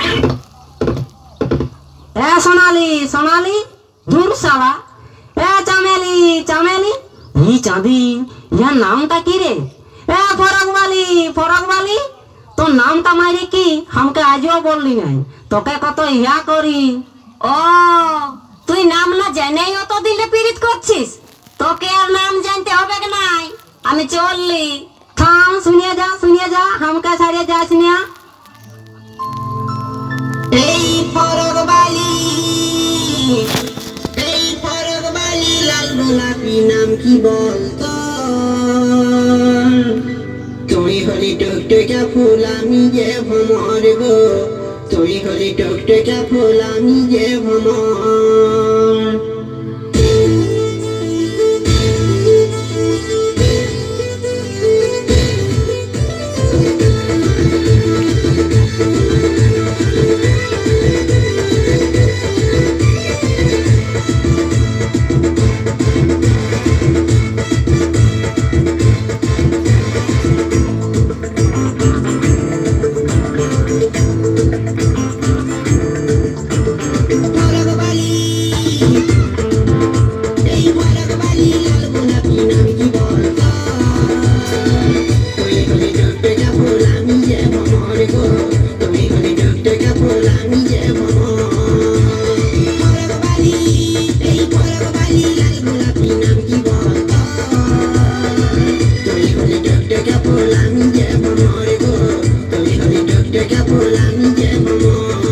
এ সোনালি সোনালি দূর শালা। এ চামেলি চামেলি। ই চাঁদি, ইয়ার নামটা কি রে? এ ফরকবালি ফরকবালি, তোর নামটা মাইরে কি আমাকে আজও বললি নাই? তোকে কত ইয়া করি। ও তুই নাম না জেনেই অত দিলে পীড়িত করছিস? তোকে আর নাম জানতে হবে নাই, আমি চললি। থাম, শুনিয়ে যা, আমাকে ছাড়িয়ে যাস না। এই ফরকবালি, এই ফরকবালি, লাল গোলাপি নাম কি বলতো? তুই হলি টুকটুকা ফুল, আমি যে ভ্রমর গো। তুই হলি টুকটুকা ফুল, আমি যে ভ্রমর। Hola, mi